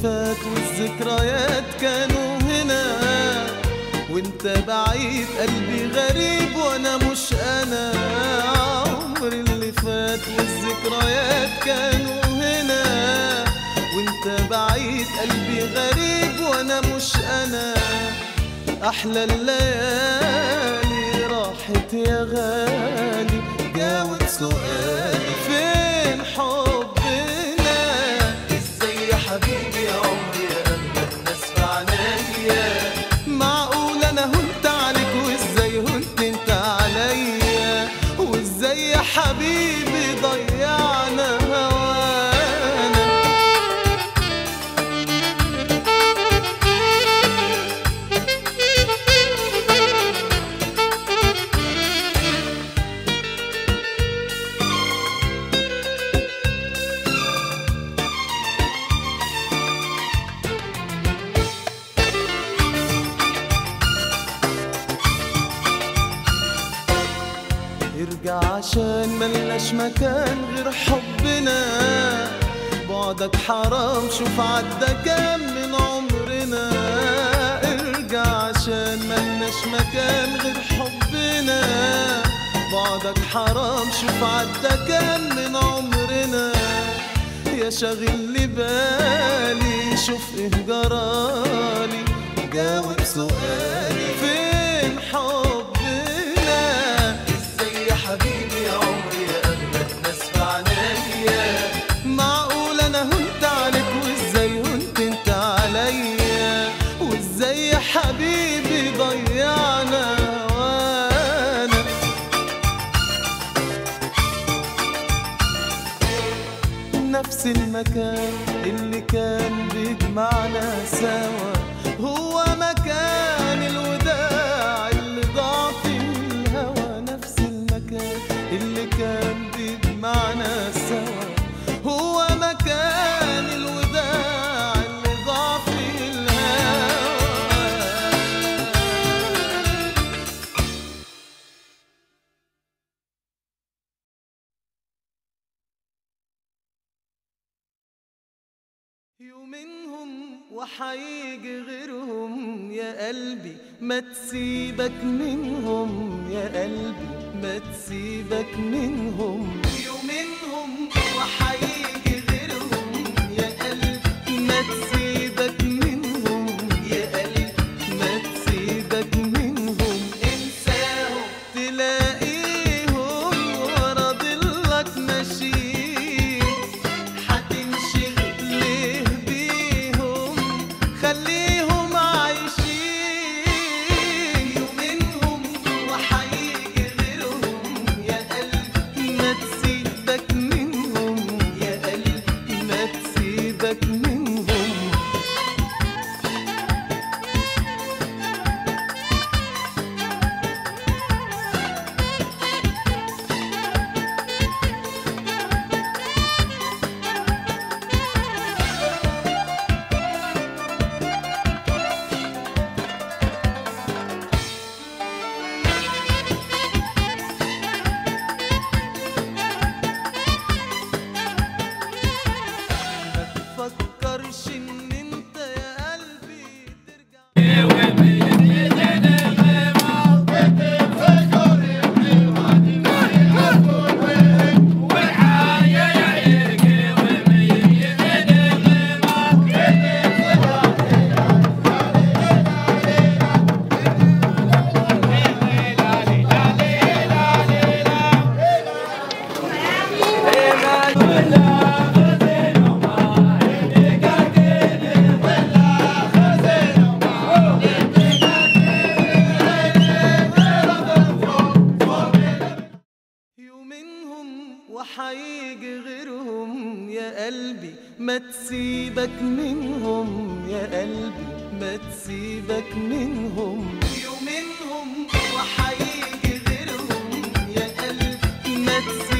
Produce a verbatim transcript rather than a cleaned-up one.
فات والذكريات كانوا هنا، وانت بعيد قلبي غريب وانا مش انا. عمري اللي فات والذكريات كانوا هنا، وانت بعيد قلبي غريب وانا مش انا. احلى الليالي راحت يا غالي، جاوب سؤالي فين حبنا؟ ازاي يا حبيبي يا عمري يا اغلى الناس في عنايا؟ معقول انا هنت عليك وازاي هنت انت عليا؟ وازاي يا حبيبي ضيعنا هوانا؟ ارجع عشان ملناش مكان غير حبنا، بعدك حرام شوف عدى كام من عمرنا. ارجع عشان ملناش مكان غير حبنا، بعدك حرام شوف عدى كام من عمرنا. يا شاغل لي بالي شوف ايه جرالي، جاوب سؤالي فين حبنا؟ ازاي يا حبيبي يا عمري يا اغلى الناس في عنايا؟ معقول انا هنت عليك وازاي هنت انت عليا؟ وازاي يا حبيبي ضيعنا هوانا؟ نفس المكان اللي كان بيجمعنا سوا، هو مكان الوداع اللي ضاع في الهوى. نفس المكان اللي كان بيجمعنا سوا، هو مكان الوداع اللي ضاع في الهوى. يومينهم وحيجي غيرهم يا قلبي، ما تسيبك منهم يا قلبي، ما تسيبك منهم. يومينهم وحيجي غيرهم يا قلبي، ما تسيبك منهم يا قلبي، ما تسيبك منهم. انساهم تلاقيهم ورا ضلك ماشيين، هتنشغل ليه بيهم؟ خليهم عايشين. يومينهم وحيجي غيرهم يا قلبي، ما تسيبك منهم يا قلبي، ما تسيبك منهم. ما تفكرش ان انت يا قلبي ترجع. يومينهم وحيجي غيرهم يا قلبي، ما تسيبك منهم يا قلبي، ما تسيبك منهم. يومينهم وحيجي غيرهم يا قلبي، ما تسيبك